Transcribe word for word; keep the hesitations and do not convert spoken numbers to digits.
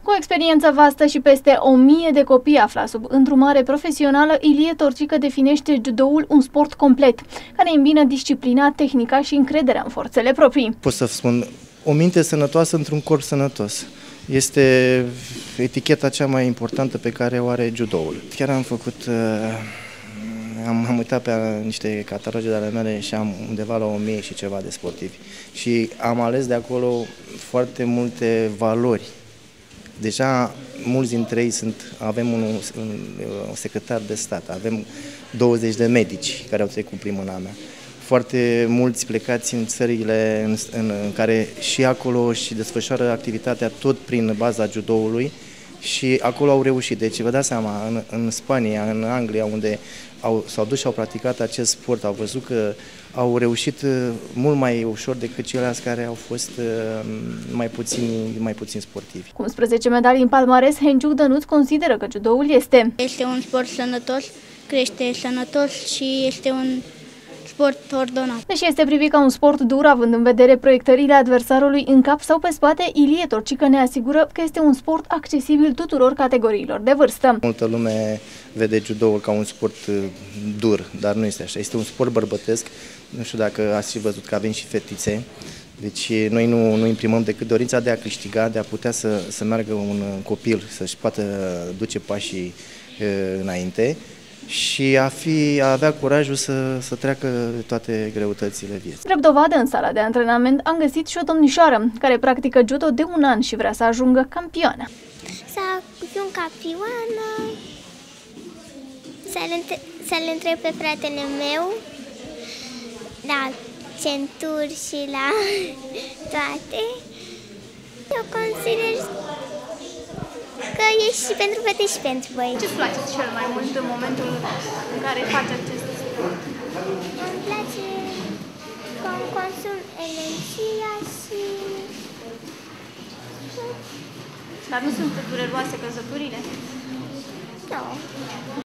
Cu o experiență vastă și peste o mie de copii aflați sub îndrumare profesională, Ilie Torcică definește judoul un sport complet, care îmbină disciplina, tehnica și încrederea în forțele proprii. Pot să spun, o minte sănătoasă într-un corp sănătos. Este eticheta cea mai importantă pe care o are judoul. Chiar am făcut, am, am uitat pe niște cataloge de ale mele și am undeva la o mie și ceva de sportivi. Și am ales de acolo foarte multe valori. Deja mulți dintre ei sunt, avem un, un, un secretar de stat, avem douăzeci de medici care au trecut prin mâna mea. Foarte mulți plecați în țările în, în, în care și acolo își desfășoară activitatea tot prin baza judoului și acolo au reușit. Deci vă dați seama, în, în Spania, în Anglia, unde s-au dus și au practicat acest sport, au văzut că au reușit mult mai ușor decât ceilalți care au fost mai puțini, mai puțin sportivi. Cu unsprezece medalii în palmares, Henciuc Dănuț consideră că judoul este Este un sport sănătos, crește sănătos și este un sport ordonat. Deși este privit ca un sport dur, având în vedere proiectările adversarului în cap sau pe spate, Ilie Torcică ne asigură că este un sport accesibil tuturor categoriilor de vârstă. Multă lume vede judoul ca un sport dur, dar nu este așa. Este un sport bărbătesc. Nu știu dacă ați și văzut că avem și fetițe. Deci noi nu, nu imprimăm decât dorința de a câștiga, de a putea să, să meargă un copil, să-și poată duce pașii înainte și a, fi, a avea curajul să, să treacă toate greutățile vieții. Drept dovadă, în sala de antrenament am găsit și o domnișoară care practică judo de un an și vrea să ajungă campioană. Să fiu campioană, să-l să întreb pe fratele meu la centuri și la toate. Eu consider că e și pentru fete și pentru băieți. Ce-ți place cel mai mult în momentul în care faci acest sport? Îmi place că îmi consum energia și... Dar nu sunt dureroase căsătorile? Nu.